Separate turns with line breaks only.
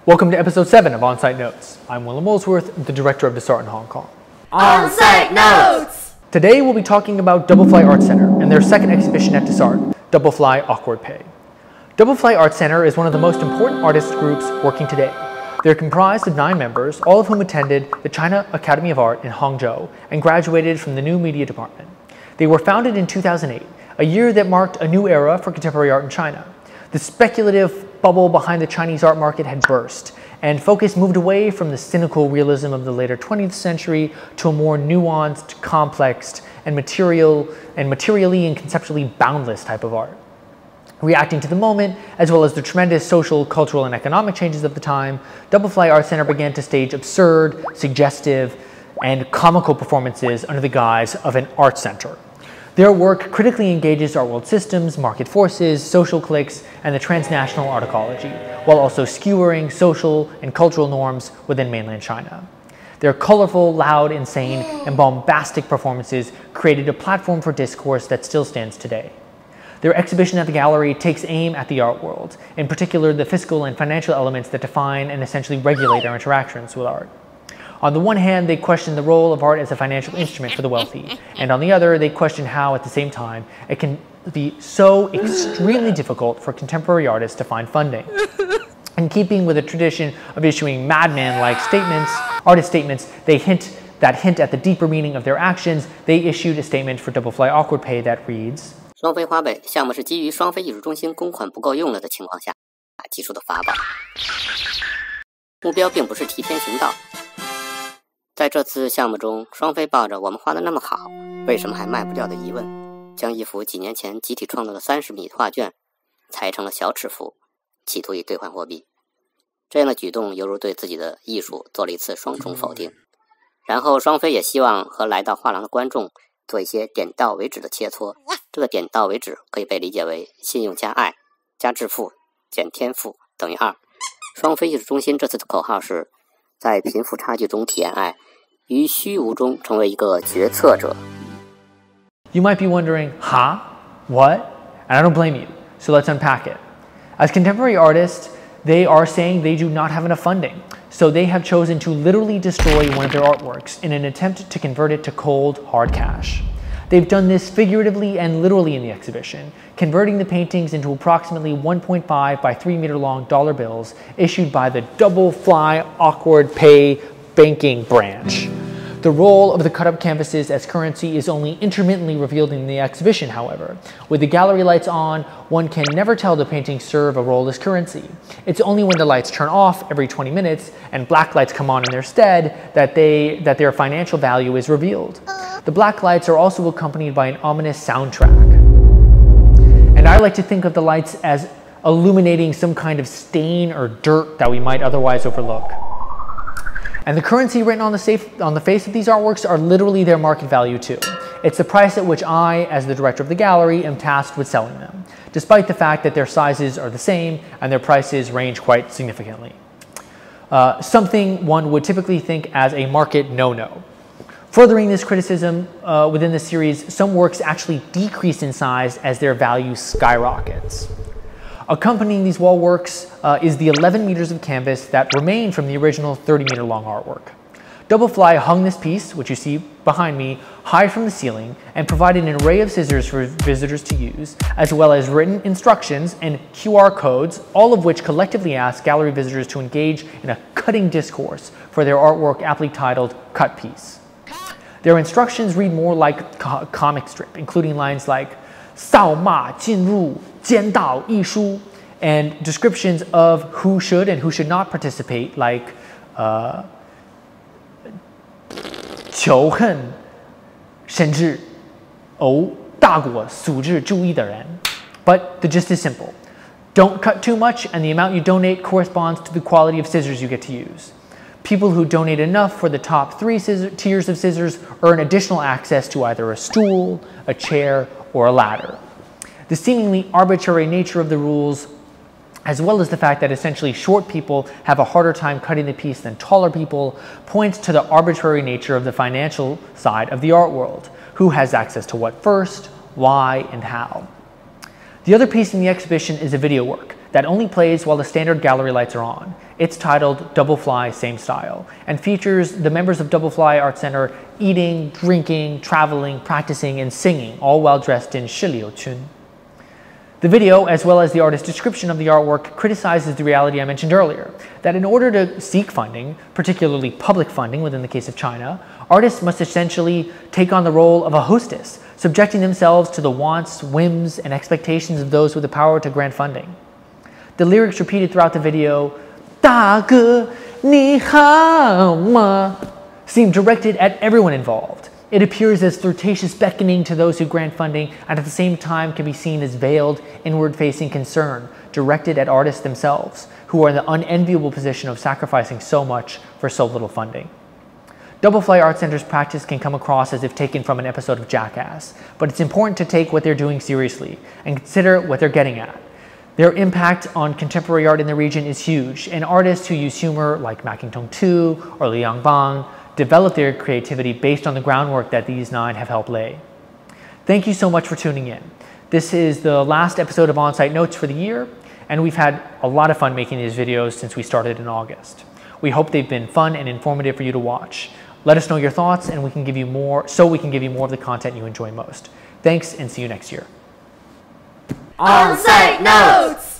Welcome to episode 7 of On-Site Notes. I'm Willem Molesworth, the director of the Sarthe in Hong Kong.
On-Site Notes!
Today we'll be talking about Double Fly Art Center and their second exhibition at Sarthe, Double Fly Awkward Pay. Double Fly Art Center is one of the most important artist groups working today. They're comprised of 9 members, all of whom attended the China Academy of Art in Hangzhou and graduated from the new media department. They were founded in 2008, a year that marked a new era for contemporary art in China. The speculative bubble behind the Chinese art market had burst, and focus moved away from the cynical realism of the later 20th century to a more nuanced, complex, and materially and conceptually boundless type of art. Reacting to the moment, as well as the tremendous social, cultural, and economic changes of the time, Double Fly Art Center began to stage absurd, suggestive, and comical performances under the guise of an art center. Their work critically engages art world systems, market forces, social cliques, and the transnational art ecology, while also skewering social and cultural norms within mainland China. Their colorful, loud, insane, and bombastic performances created a platform for discourse that still stands today. Their exhibition at the gallery takes aim at the art world, in particular the fiscal and financial elements that define and essentially regulate our interactions with art. On the one hand, they question the role of art as a financial instrument for the wealthy, and on the other, they question how, at the same time, it can be so extremely difficult for contemporary artists to find funding. In keeping with the tradition of issuing madman-like statements, artist statements, hint at the deeper meaning of their actions, they issued a statement for Double Fly Awkward Pay that reads,
双非花呗项目是基于双非艺术中心公款不够用了的情况下提出的法宝，目标并不是替天行道。在这次项目中，双非抱着我们画得那么好，为什么还卖不掉的疑问，将一幅几年前集体创作的30米画卷裁成了小尺幅，企图以兑换货币。这样的举动犹如对自己的艺术做了一次双重否定。然后双非也希望和来到画廊的观众做一些点到为止的切磋，这个点到为止可以被理解为信用加爱加致富减天赋等于2。双非艺术中心这次的口号是在贫富差距中体验爱，于虚无中成为一个决策者。
You might be wondering, huh? What? And I don't blame you. So let's unpack it. As contemporary artists, they are saying they do not have enough funding, so they have chosen to literally destroy one of their artworks in an attempt to convert it to cold, hard cash. They've done this figuratively and literally in the exhibition, converting the paintings into approximately 1.5 by 3 meter long dollar bills issued by the Double Fly Awkward Pay banking branch. The role of the cut-up canvases as currency is only intermittently revealed in the exhibition, however. With the gallery lights on, one can never tell the paintings serve a role as currency. It's only when the lights turn off every 20 minutes and black lights come on in their stead that their financial value is revealed. The black lights are also accompanied by an ominous soundtrack. And I like to think of the lights as illuminating some kind of stain or dirt that we might otherwise overlook. And the currency written on the face of these artworks are literally their market value too. It's the price at which I, as the director of the gallery, am tasked with selling them, despite the fact that their sizes are the same and their prices range quite significantly. Something one would typically think as a market no-no. Furthering this criticism within the series, some works actually decrease in size as their value skyrockets. Accompanying these wall works is the 11 meters of canvas that remain from the original 30-meter long artwork. Double Fly hung this piece, which you see behind me, high from the ceiling and provided an array of scissors for visitors to use, as well as written instructions and QR codes, all of which collectively ask gallery visitors to engage in a cutting discourse for their artwork aptly titled Cut Piece. Their instructions read more like a comic strip, including lines like 扫码进入尖道艺术 and descriptions of who should and who should not participate, like 仇恨甚至大国素质主义的人. But the gist is simple. Don't cut too much, and the amount you donate corresponds to the quality of scissors you get to use. People who donate enough for the top 3 tiers of scissors earn additional access to either a stool, a chair, or a ladder. The seemingly arbitrary nature of the rules, as well as the fact that essentially short people have a harder time cutting the piece than taller people, points to the arbitrary nature of the financial side of the art world. Who has access to what first, why, and how? The other piece in the exhibition is a video work that only plays while the standard gallery lights are on. It's titled Double Fly Same Style and features the members of Double Fly Art Center eating, drinking, traveling, practicing, and singing, all while dressed in Shiliuchun. The video, as well as the artist's description of the artwork, criticizes the reality I mentioned earlier, that in order to seek funding, particularly public funding within the case of China, artists must essentially take on the role of a hostess, subjecting themselves to the wants, whims, and expectations of those with the power to grant funding. The lyrics repeated throughout the video, 大哥,你好吗, seem directed at everyone involved. It appears as flirtatious beckoning to those who grant funding, and at the same time can be seen as veiled, inward-facing concern directed at artists themselves, who are in the unenviable position of sacrificing so much for so little funding. Double Fly Art Center's practice can come across as if taken from an episode of Jackass, but it's important to take what they're doing seriously and consider what they're getting at. Their impact on contemporary art in the region is huge, and artists who use humor like Ma Qingtong Tu or Liang Bang develop their creativity based on the groundwork that these 9 have helped lay. Thank you so much for tuning in. This is the last episode of On-Site Notes for the year, and we've had a lot of fun making these videos since we started in August. We hope they've been fun and informative for you to watch. Let us know your thoughts, and we can give you more of the content you enjoy most. Thanks, and see you next year.
On-Site Notes!